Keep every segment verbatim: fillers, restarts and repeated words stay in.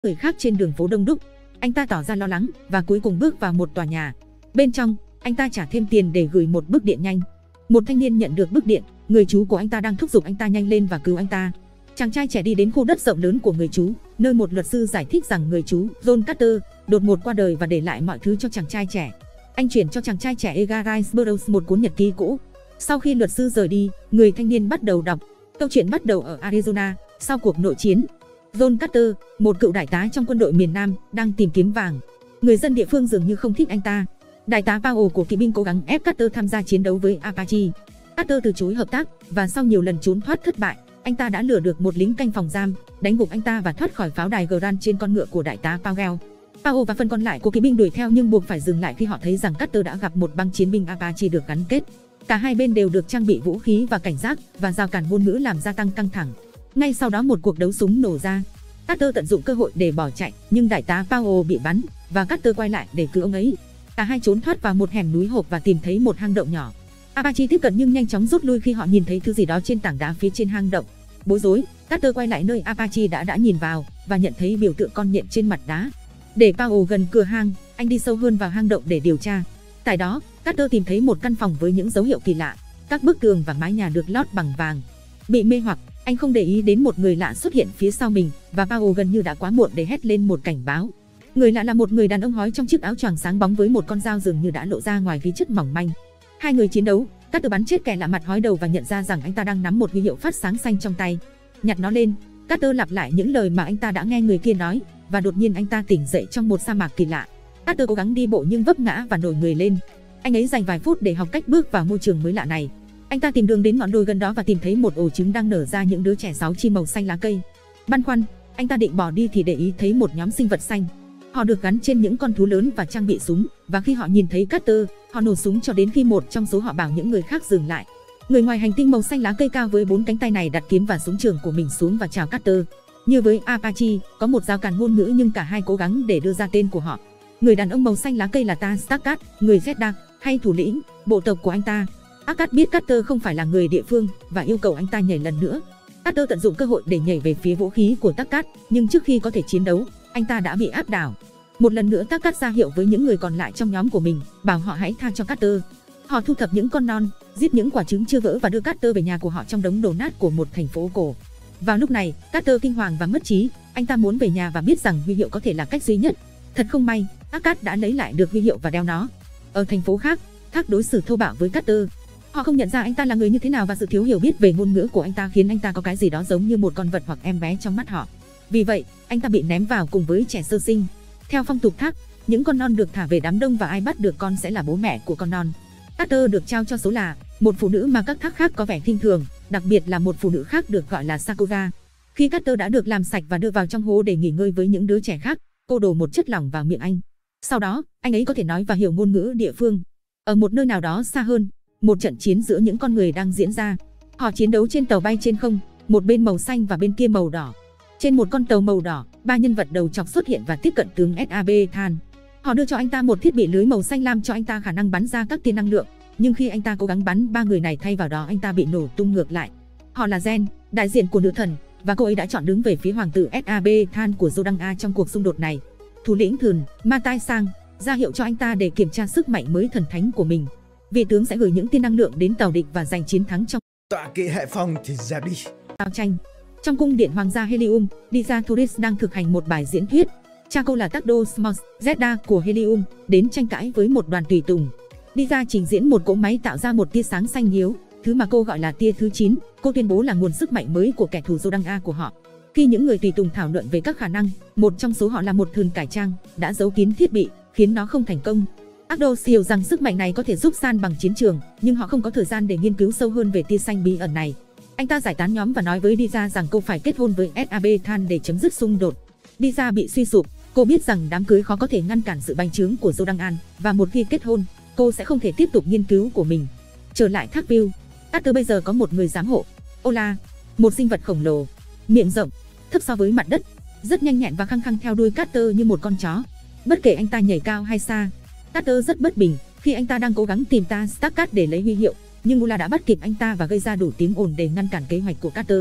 người khác trên đường phố đông đúc. Anh ta tỏ ra lo lắng và cuối cùng bước vào một tòa nhà. Bên trong, anh ta trả thêm tiền để gửi một bức điện nhanh. Một thanh niên nhận được bức điện, người chú của anh ta đang thúc giục anh ta nhanh lên và cứu anh ta. Chàng trai trẻ đi đến khu đất rộng lớn của người chú, nơi một luật sư giải thích rằng người chú John Carter đột ngột qua đời và để lại mọi thứ cho chàng trai trẻ. Anh chuyển cho chàng trai trẻ Edgar Rice Burroughs một cuốn nhật ký cũ. Sau khi luật sư rời đi, người thanh niên bắt đầu đọc. Câu chuyện bắt đầu ở Arizona, sau cuộc nội chiến. John Carter, một cựu đại tá trong quân đội miền Nam, đang tìm kiếm vàng. Người dân địa phương dường như không thích anh ta. Đại tá Powell của kỵ binh cố gắng ép Carter tham gia chiến đấu với Apache. Carter từ chối hợp tác và sau nhiều lần trốn thoát thất bại, anh ta đã lừa được một lính canh phòng giam, đánh gục anh ta và thoát khỏi pháo đài Grant trên con ngựa của đại tá Powell. Powell và phần còn lại của kỵ binh đuổi theo nhưng buộc phải dừng lại khi họ thấy rằng Carter đã gặp một băng chiến binh Apache được gắn kết. Cả hai bên đều được trang bị vũ khí và cảnh giác, và rào cản ngôn ngữ làm gia tăng căng thẳng. Ngay sau đó một cuộc đấu súng nổ ra. Carter tận dụng cơ hội để bỏ chạy, nhưng đại tá Powell bị bắn và Carter quay lại để cứu ông ấy. Cả hai trốn thoát vào một hẻm núi hộp và tìm thấy một hang động nhỏ. Apache tiếp cận nhưng nhanh chóng rút lui khi họ nhìn thấy thứ gì đó trên tảng đá phía trên hang động. Bối rối, Carter quay lại nơi Apache đã đã nhìn vào và nhận thấy biểu tượng con nhện trên mặt đá. Để Powell gần cửa hang, anh đi sâu hơn vào hang động để điều tra. Tại đó, Carter tìm thấy một căn phòng với những dấu hiệu kỳ lạ. Các bức tường và mái nhà được lót bằng vàng. Bị mê hoặc, anh không để ý đến một người lạ xuất hiện phía sau mình và Powell gần như đã quá muộn để hét lên một cảnh báo. Người lạ là một người đàn ông hói trong chiếc áo choàng sáng bóng với một con dao dường như đã lộ ra ngoài khí chất mỏng manh. Hai người chiến đấu, Carter bắn chết kẻ lạ mặt hói đầu và nhận ra rằng anh ta đang nắm một huy hiệu phát sáng xanh trong tay. Nhặt nó lên, Carter lặp lại những lời mà anh ta đã nghe người kia nói, và đột nhiên anh ta tỉnh dậy trong một sa mạc kỳ lạ. Carter cố gắng đi bộ nhưng vấp ngã và nổi người lên. Anh ấy dành vài phút để học cách bước vào môi trường mới lạ này. Anh ta tìm đường đến ngọn đồi gần đó và tìm thấy một ổ trứng đang nở ra những đứa trẻ sáu chi màu xanh lá cây. Băn khoăn, anh ta định bỏ đi thì để ý thấy một nhóm sinh vật xanh. Họ được gắn trên những con thú lớn và trang bị súng, và khi họ nhìn thấy Carter, họ nổ súng cho đến khi một trong số họ bảo những người khác dừng lại. Người ngoài hành tinh màu xanh lá cây cao với bốn cánh tay này đặt kiếm và súng trường của mình xuống và chào Carter. Như với Apache, có một rào cản ngôn ngữ nhưng cả hai cố gắng để đưa ra tên của họ. Người đàn ông màu xanh lá cây là Ta Starkat, người Zeddak, hay thủ lĩnh, bộ tộc của anh ta. Starkat biết Carter không phải là người địa phương và yêu cầu anh ta nhảy lần nữa. Carter tận dụng cơ hội để nhảy về phía vũ khí của Starkat, nhưng trước khi có thể chiến đấu, anh ta đã bị áp đảo. Một lần nữa Starkat ra hiệu với những người còn lại trong nhóm của mình, bảo họ hãy tha cho Carter. Họ thu thập những con non, giết những quả trứng chưa vỡ và đưa Carter về nhà của họ trong đống đổ nát của một thành phố cổ. Vào lúc này, Carter kinh hoàng và mất trí, anh ta muốn về nhà và biết rằng huy hiệu có thể là cách duy nhất. Thật không may, Starkat đã lấy lại được huy hiệu và đeo nó. Ở thành phố khác, Thác đối xử thô bạo với Carter. Họ không nhận ra anh ta là người như thế nào và sự thiếu hiểu biết về ngôn ngữ của anh ta khiến anh ta có cái gì đó giống như một con vật hoặc em bé trong mắt họ. Vì vậy, anh ta bị ném vào cùng với trẻ sơ sinh. Theo phong tục Thác, những con non được thả về đám đông và ai bắt được con sẽ là bố mẹ của con non. Carter được trao cho số là một phụ nữ mà các Thác khác có vẻ khinh thường, đặc biệt là một phụ nữ khác được gọi là Sakura. Khi Carter đã được làm sạch và đưa vào trong hố để nghỉ ngơi với những đứa trẻ khác, cô đổ một chất lỏng vào miệng anh. Sau đó, anh ấy có thể nói và hiểu ngôn ngữ địa phương. Ở một nơi nào đó xa hơn, một trận chiến giữa những con người đang diễn ra. Họ chiến đấu trên tàu bay trên không, một bên màu xanh và bên kia màu đỏ. Trên một con tàu màu đỏ, ba nhân vật đầu chọc xuất hiện và tiếp cận tướng Sabathan. Họ đưa cho anh ta một thiết bị lưới màu xanh lam cho anh ta khả năng bắn ra các tia năng lượng, nhưng khi anh ta cố gắng bắn ba người này thay vào đó anh ta bị nổ tung ngược lại. Họ là Zen, đại diện của nữ thần, và cô ấy đã chọn đứng về phía hoàng tử Sabathan của Jordanga trong cuộc xung đột này. Thủ lĩnh Thườn, Matai Sang, ra hiệu cho anh ta để kiểm tra sức mạnh mới thần thánh của mình. Vị tướng sẽ gửi những tia năng lượng đến tàu địch và giành chiến thắng trong tọa kỵ hệ phòng thì dẹp đi. Giao tranh. Trong cung điện hoàng gia Helium, Disa Thuris đang thực hành một bài diễn thuyết. Cha cô là Takdo Smos, Zedda của Helium, đến tranh cãi với một đoàn tùy tùng. Disa trình diễn một cỗ máy tạo ra một tia sáng xanh hiếu, thứ mà cô gọi là tia thứ chín, cô tuyên bố là nguồn sức mạnh mới của kẻ thù Jordanga của họ. Khi những người tùy tùng thảo luận về các khả năng, một trong số họ là một thườn cải trang, đã giấu kín thiết bị, khiến nó không thành công. Ardos hiểu rằng sức mạnh này có thể giúp san bằng chiến trường, nhưng họ không có thời gian để nghiên cứu sâu hơn về tia xanh bí ẩn này. Anh ta giải tán nhóm và nói với Disa rằng cô phải kết hôn với Sabathan để chấm dứt xung đột. Disa bị suy sụp, cô biết rằng đám cưới khó có thể ngăn cản sự bành trướng của Jordanga, và một khi kết hôn, cô sẽ không thể tiếp tục nghiên cứu của mình. Trở lại thác View, Carter bây giờ có một người giám hộ, Ola, một sinh vật khổng lồ, miệng rộng, thấp so với mặt đất, rất nhanh nhẹn và khăng khăng theo đuôi Carter như một con chó. Bất kể anh ta nhảy cao hay xa, Carter rất bất bình khi anh ta đang cố gắng tìm Ta Starkat để lấy huy hiệu, nhưng Ola đã bắt kịp anh ta và gây ra đủ tiếng ồn để ngăn cản kế hoạch của Carter.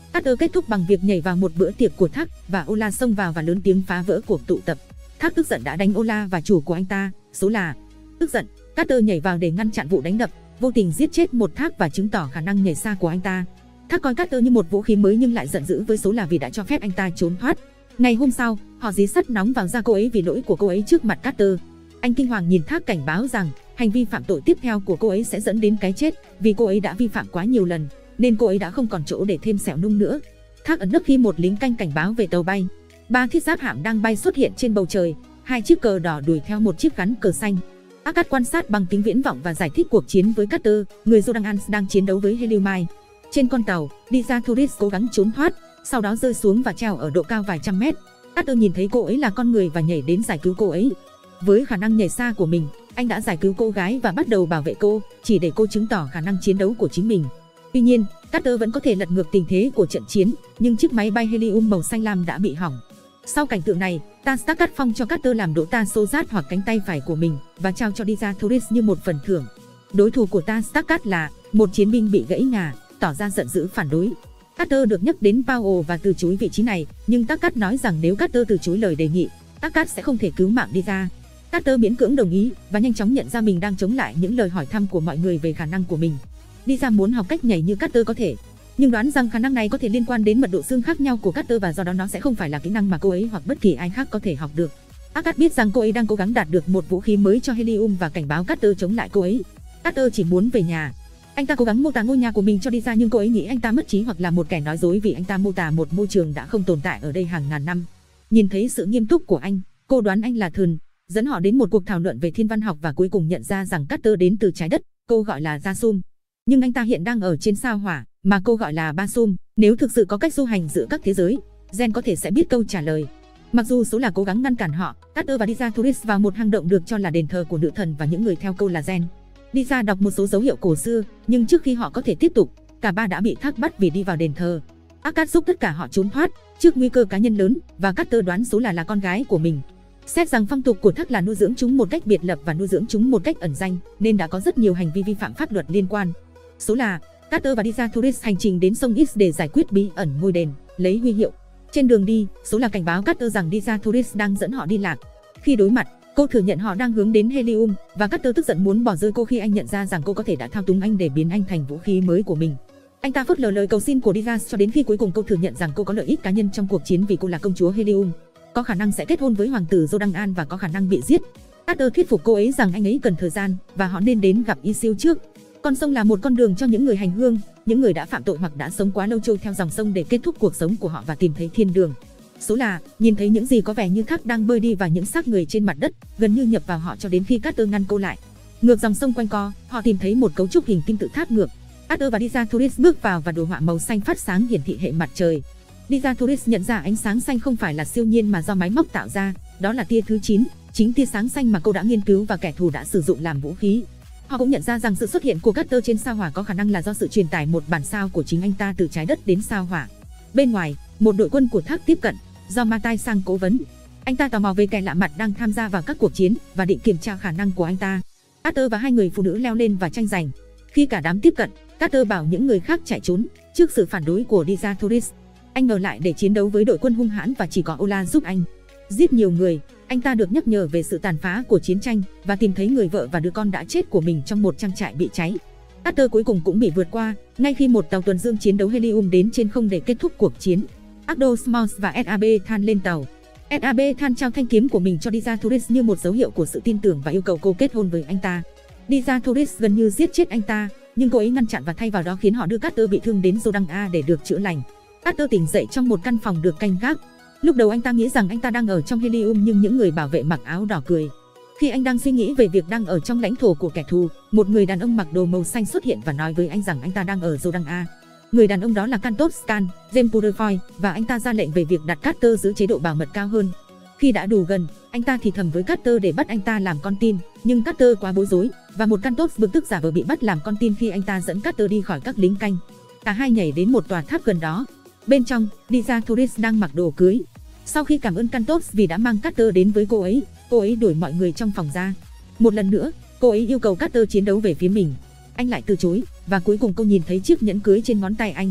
Carter kết thúc bằng việc nhảy vào một bữa tiệc của Thác và Ola xông vào và lớn tiếng phá vỡ cuộc tụ tập. Thác tức giận đã đánh Ola và chủ của anh ta, số là. Tức giận, Carter nhảy vào để ngăn chặn vụ đánh đập, vô tình giết chết một Thác và chứng tỏ khả năng nhảy xa của anh ta. Thác coi Carter như một vũ khí mới nhưng lại giận dữ với số là vì đã cho phép anh ta trốn thoát. Ngày hôm sau, họ dí sắt nóng vào da cô ấy vì lỗi của cô ấy trước mặt Carter. Anh kinh hoàng nhìn Thác cảnh báo rằng hành vi phạm tội tiếp theo của cô ấy sẽ dẫn đến cái chết, vì cô ấy đã vi phạm quá nhiều lần, nên cô ấy đã không còn chỗ để thêm sẹo nung nữa. Thác ẩn nấp khi một lính canh cảnh báo về tàu bay. Ba thiết giáp hạm đang bay xuất hiện trên bầu trời, hai chiếc cờ đỏ đuổi theo một chiếc gắn cờ xanh. Akkad quan sát bằng kính viễn vọng và giải thích cuộc chiến với Carter, người Jordan đang chiến đấu với Heliumai. Trên con tàu, Disa Thuris cố gắng trốn thoát, sau đó rơi xuống và treo ở độ cao vài trăm mét. Carter nhìn thấy cô ấy là con người và nhảy đến giải cứu cô ấy. Với khả năng nhảy xa của mình, anh đã giải cứu cô gái và bắt đầu bảo vệ cô, chỉ để cô chứng tỏ khả năng chiến đấu của chính mình. Tuy nhiên, Carter vẫn có thể lật ngược tình thế của trận chiến, nhưng chiếc máy bay helium màu xanh lam đã bị hỏng. Sau cảnh tượng này, Ta Stark cắt phong cho Carter làm đổ Ta Sozat hoặc cánh tay phải của mình và trao cho Disa Thuris như một phần thưởng. Đối thủ của Ta Stark cắt là một chiến binh bị gãy ngà, tỏ ra giận dữ phản đối. Carter được nhắc đến Powell và từ chối vị trí này, nhưng Stark nói rằng nếu Carter từ chối lời đề nghị, Stark sẽ không thể cứu mạng Disa. Carter miễn cưỡng đồng ý và nhanh chóng nhận ra mình đang chống lại những lời hỏi thăm của mọi người về khả năng của mình. Disa muốn học cách nhảy như Carter có thể, nhưng đoán rằng khả năng này có thể liên quan đến mật độ xương khác nhau của Carter và do đó nó sẽ không phải là kỹ năng mà cô ấy hoặc bất kỳ ai khác có thể học được. Akkad biết rằng cô ấy đang cố gắng đạt được một vũ khí mới cho Helium và cảnh báo Carter chống lại cô ấy. Carter chỉ muốn về nhà. Anh ta cố gắng mô tả ngôi nhà của mình cho Disa nhưng cô ấy nghĩ anh ta mất trí hoặc là một kẻ nói dối vì anh ta mô tả một môi trường đã không tồn tại ở đây hàng ngàn năm. Nhìn thấy sự nghiêm túc của anh, cô đoán anh là Thần, dẫn họ đến một cuộc thảo luận về thiên văn học và cuối cùng nhận ra rằng Carter đến từ trái đất, cô gọi là Jasum. Nhưng anh ta hiện đang ở trên sao hỏa, mà cô gọi là Basum. Nếu thực sự có cách du hành giữa các thế giới, Jen có thể sẽ biết câu trả lời. Mặc dù số là cố gắng ngăn cản họ, Carter và Disa Thuris vào một hang động được cho là đền thờ của nữ thần và những người theo câu là Jen. Disa đọc một số dấu hiệu cổ xưa, nhưng trước khi họ có thể tiếp tục, cả ba đã bị Thác bắt vì đi vào đền thờ. Akkad giúp tất cả họ trốn thoát trước nguy cơ cá nhân lớn và Carter đoán số là là con gái của mình. Xét rằng phong tục của Thác là nuôi dưỡng chúng một cách biệt lập và nuôi dưỡng chúng một cách ẩn danh, nên đã có rất nhiều hành vi vi phạm pháp luật liên quan. Số là Carter và Disa Thuris hành trình đến sông X để giải quyết bí ẩn ngôi đền, lấy huy hiệu. Trên đường đi, số là cảnh báo Carter rằng Disa Thuris đang dẫn họ đi lạc. Khi đối mặt, cô thừa nhận họ đang hướng đến Helium và Carter tức giận muốn bỏ rơi cô khi anh nhận ra rằng cô có thể đã thao túng anh để biến anh thành vũ khí mới của mình. Anh ta phớt lờ lời cầu xin của Disa cho đến khi cuối cùng cô thừa nhận rằng cô có lợi ích cá nhân trong cuộc chiến vì cô là công chúa Helium, có khả năng sẽ kết hôn với hoàng tử Jordan và có khả năng bị giết. Carter thuyết phục cô ấy rằng anh ấy cần thời gian và họ nên đến gặp Isil trước. Con sông là một con đường cho những người hành hương, những người đã phạm tội hoặc đã sống quá lâu trôi theo dòng sông để kết thúc cuộc sống của họ và tìm thấy thiên đường. Số là nhìn thấy những gì có vẻ như Thác đang bơi đi và những xác người trên mặt đất, gần như nhập vào họ cho đến khi Carter ngăn cô lại. Ngược dòng sông quanh co, họ tìm thấy một cấu trúc hình kim tự tháp ngược. Carter và Disa Thuris bước vào và đồ họa màu xanh phát sáng hiển thị hệ mặt trời. Disa Thuris nhận ra ánh sáng xanh không phải là siêu nhiên mà do máy móc tạo ra, đó là tia thứ chín, chính tia sáng xanh mà cô đã nghiên cứu và kẻ thù đã sử dụng làm vũ khí. Họ cũng nhận ra rằng sự xuất hiện của Carter trên sao hỏa có khả năng là do sự truyền tải một bản sao của chính anh ta từ trái đất đến sao hỏa. Bên ngoài, một đội quân của Thác tiếp cận, do Matai sang cố vấn. Anh ta tò mò về kẻ lạ mặt đang tham gia vào các cuộc chiến và định kiểm tra khả năng của anh ta. Carter và hai người phụ nữ leo lên và tranh giành. Khi cả đám tiếp cận, Carter bảo những người khác chạy trốn trước sự phản đối của Disa Thuris. Anh ở lại để chiến đấu với đội quân hung hãn và chỉ có Ola giúp anh. Giết nhiều người, anh ta được nhắc nhở về sự tàn phá của chiến tranh và tìm thấy người vợ và đứa con đã chết của mình trong một trang trại bị cháy. Carter cuối cùng cũng bị vượt qua, ngay khi một tàu tuần dương chiến đấu Helium đến trên không để kết thúc cuộc chiến. Akdo Smalls và ét a bê Than lên tàu. ét a bê Than trao thanh kiếm của mình cho Disa Thuris như một dấu hiệu của sự tin tưởng và yêu cầu cô kết hôn với anh ta. Disa Thuris gần như giết chết anh ta, nhưng cô ấy ngăn chặn và thay vào đó khiến họ đưa Carter bị thương đến Jordan để được chữa lành. Carter tỉnh dậy trong một căn phòng được canh gác. Lúc đầu anh ta nghĩ rằng anh ta đang ở trong Helium nhưng những người bảo vệ mặc áo đỏ cười. Khi anh đang suy nghĩ về việc đang ở trong lãnh thổ của kẻ thù, một người đàn ông mặc đồ màu xanh xuất hiện và nói với anh rằng anh ta đang ở Jordan. Người đàn ông đó là Kantos Scan, James Purefoy và anh ta ra lệnh về việc đặt Carter giữ chế độ bảo mật cao hơn. Khi đã đủ gần, anh ta thì thầm với Carter để bắt anh ta làm con tin, nhưng Carter quá bối rối và một Kantos bực tức giả vờ bị bắt làm con tin khi anh ta dẫn Carter đi khỏi các lính canh. Cả hai nhảy đến một tòa tháp gần đó. Bên trong, Disa Thuris đang mặc đồ cưới. Sau khi cảm ơn Kantos vì đã mang Carter đến với cô ấy, cô ấy đuổi mọi người trong phòng ra. Một lần nữa, cô ấy yêu cầu Carter chiến đấu về phía mình. Anh lại từ chối, và cuối cùng cô nhìn thấy chiếc nhẫn cưới trên ngón tay anh.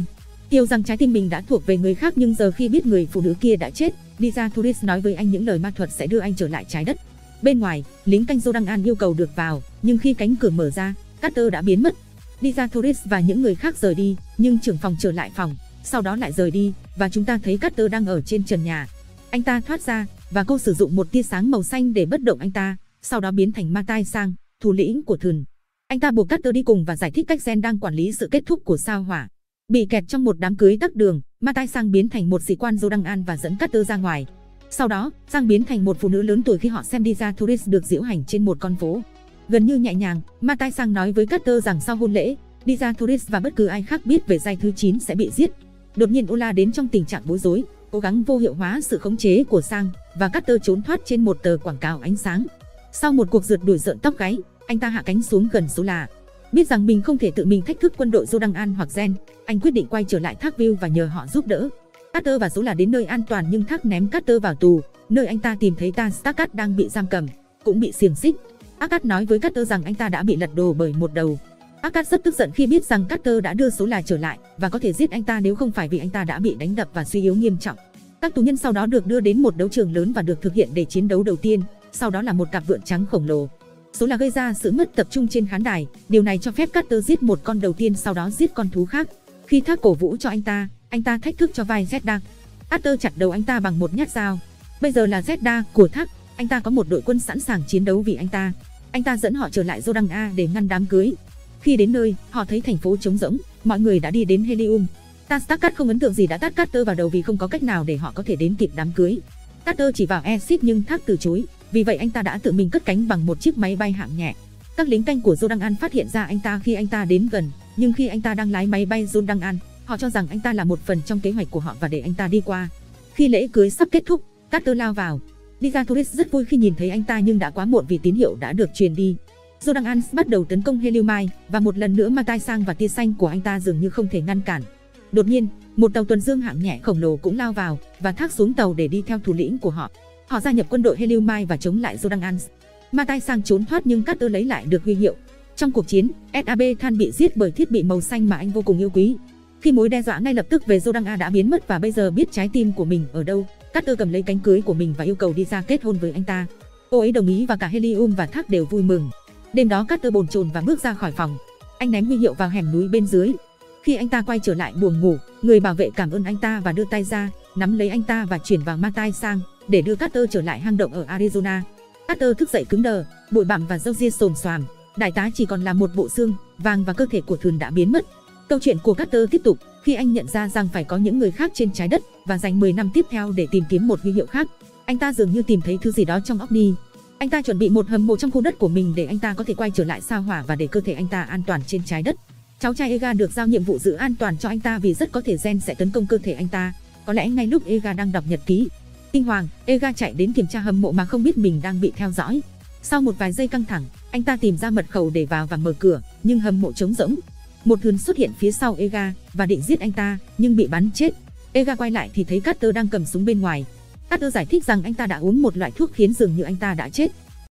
Hiểu rằng trái tim mình đã thuộc về người khác, nhưng giờ khi biết người phụ nữ kia đã chết, Dijathuris nói với anh những lời ma thuật sẽ đưa anh trở lại trái đất. Bên ngoài, lính canh Jordan yêu cầu được vào, nhưng khi cánh cửa mở ra, Carter đã biến mất. Dijathuris và những người khác rời đi, nhưng trưởng phòng trở lại phòng, sau đó lại rời đi, và chúng ta thấy Carter đang ở trên trần nhà. Anh ta thoát ra, và cô sử dụng một tia sáng màu xanh để bất động anh ta, sau đó biến thành Matai Sang, thủ lĩnh của Thùn. Anh ta buộc Carter đi cùng và giải thích cách Gen đang quản lý sự kết thúc của sao hỏa. Bị kẹt trong một đám cưới tắc đường, Matai Sang biến thành một sĩ quan Jordan và dẫn Carter ra ngoài. Sau đó, Sang biến thành một phụ nữ lớn tuổi khi họ xem Dijathuris được diễu hành trên một con phố. Gần như nhẹ nhàng, Matai Sang nói với Carter rằng sau hôn lễ, Dijathuris và bất cứ ai khác biết về giai thứ chín sẽ bị giết. Đột nhiên Ola đến trong tình trạng bối rối, cố gắng vô hiệu hóa sự khống chế của Sang, và Carter trốn thoát trên một tờ quảng cáo ánh sáng. Sau một cuộc rượt đuổi rợn tóc gáy, anh ta hạ cánh xuống gần Sula. Biết rằng mình không thể tự mình thách thức quân đội Jordan hoặc Gen, anh quyết định quay trở lại Thakville và nhờ họ giúp đỡ. Carter và Sula đến nơi an toàn, nhưng Thak ném Carter vào tù, nơi anh ta tìm thấy Tan Starkat đang bị giam cầm, cũng bị xiềng xích. Akkad nói với Carter rằng anh ta đã bị lật đổ bởi một đầu. Akkad rất tức giận khi biết rằng Carter đã đưa Sula trở lại và có thể giết anh ta nếu không phải vì anh ta đã bị đánh đập và suy yếu nghiêm trọng. Các tù nhân sau đó được đưa đến một đấu trường lớn và được thực hiện để chiến đấu đầu tiên, sau đó là một cặp vượn trắng khổng lồ. Số là gây ra sự mất tập trung trên khán đài, điều này cho phép Carter giết một con đầu tiên, sau đó giết con thú khác. Khi Thak cổ vũ cho anh ta, anh ta thách thức cho vai Zedda. Carter chặt đầu anh ta bằng một nhát dao. Bây giờ là Zedda của Thak, anh ta có một đội quân sẵn sàng chiến đấu vì anh ta. Anh ta dẫn họ trở lại Jordan để ngăn đám cưới. Khi đến nơi, họ thấy thành phố trống rỗng, mọi người đã đi đến Helium. Tan Starkat không ấn tượng gì đã tát Carter vào đầu vì không có cách nào để họ có thể đến kịp đám cưới. Carter chỉ vào Exit nhưng Thak từ chối, vì vậy anh ta đã tự mình cất cánh bằng một chiếc máy bay hạng nhẹ. Các lính canh của Jordan phát hiện ra anh ta khi anh ta đến gần, nhưng khi anh ta đang lái máy bay Jordan, họ cho rằng anh ta là một phần trong kế hoạch của họ và để anh ta đi qua. Khi lễ cưới sắp kết thúc, Carter lao vào. Dijathuris rất vui khi nhìn thấy anh ta, nhưng đã quá muộn vì tín hiệu đã được truyền đi. Jordan bắt đầu tấn công Heliumai, và một lần nữa Matai Sang và tia xanh của anh ta dường như không thể ngăn cản. Đột nhiên, một tàu tuần dương hạng nhẹ khổng lồ cũng lao vào và Thak xuống tàu để đi theo thủ lĩnh của họ. Họ gia nhập quân đội Heliumai và chống lại Jordan. Matai Sang trốn thoát nhưng Carter lấy lại được huy hiệu. Trong cuộc chiến, ét a bê Than bị giết bởi thiết bị màu xanh mà anh vô cùng yêu quý. Khi mối đe dọa ngay lập tức về Jordan đã biến mất và bây giờ biết trái tim của mình ở đâu, Carter cầm lấy cánh cưới của mình và yêu cầu đi ra kết hôn với anh ta. Cô ấy đồng ý và cả Helium và Thak đều vui mừng. Đêm đó Carter bồn chồn và bước ra khỏi phòng. Anh ném huy hiệu vào hẻm núi bên dưới. Khi anh ta quay trở lại buồng ngủ, người bảo vệ cảm ơn anh ta và đưa tay ra, nắm lấy anh ta và chuyển vào Matai Sang để đưa Carter trở lại hang động ở Arizona. Carter thức dậy cứng đờ, bụi bặm và râu ria xồm xoàm. Đại tá chỉ còn là một bộ xương, vàng và cơ thể của Thùn đã biến mất. Câu chuyện của Carter tiếp tục khi anh nhận ra rằng phải có những người khác trên trái đất và dành mười năm tiếp theo để tìm kiếm một huy hiệu khác. Anh ta dường như tìm thấy thứ gì đó trong Ogni. Anh ta chuẩn bị một hầm mộ trong khu đất của mình để anh ta có thể quay trở lại sao hỏa và để cơ thể anh ta an toàn trên trái đất. Cháu trai Ega được giao nhiệm vụ giữ an toàn cho anh ta vì rất có thể Gen sẽ tấn công cơ thể anh ta. Có lẽ ngay lúc Ega đang đọc nhật ký kinh hoàng, Ega chạy đến kiểm tra hầm mộ mà không biết mình đang bị theo dõi. Sau một vài giây căng thẳng, anh ta tìm ra mật khẩu để vào và mở cửa, nhưng hầm mộ trống rỗng. Một Thùn xuất hiện phía sau Ega và định giết anh ta, nhưng bị bắn chết. Ega quay lại thì thấy Carter đang cầm súng bên ngoài. Carter giải thích rằng anh ta đã uống một loại thuốc khiến dường như anh ta đã chết.